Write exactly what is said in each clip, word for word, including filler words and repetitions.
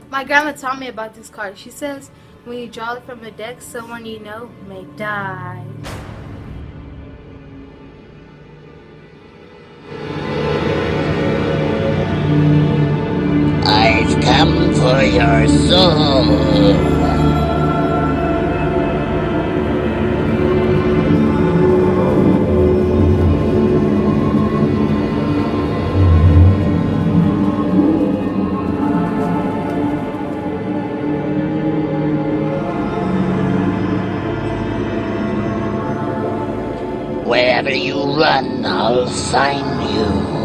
My grandma taught me about this card. She says when you draw it from a deck, someone you know may die. I've come for your soul. Wherever you run, I'll find you.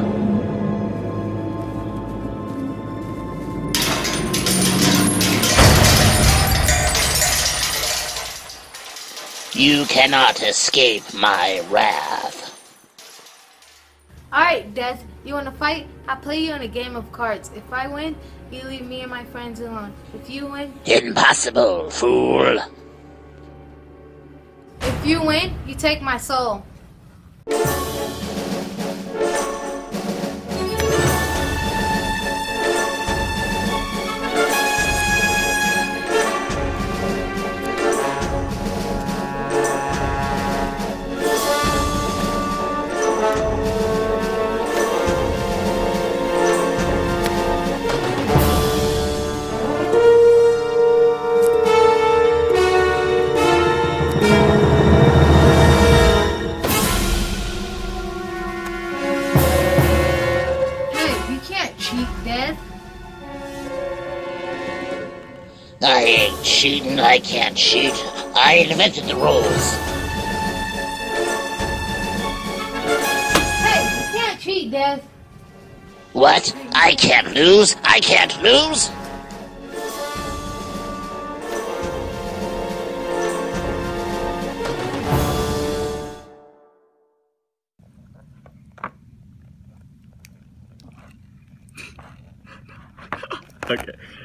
You cannot escape my wrath. Alright, Death, you wanna fight? I'll play you in a game of cards. If I win, you leave me and my friends alone. If you win... Impossible, fool. If you win, you take my soul. Death? I ain't cheating, I can't cheat. I invented the rules. Hey, you can't cheat, Death. What? I can't lose? I can't lose? Okay.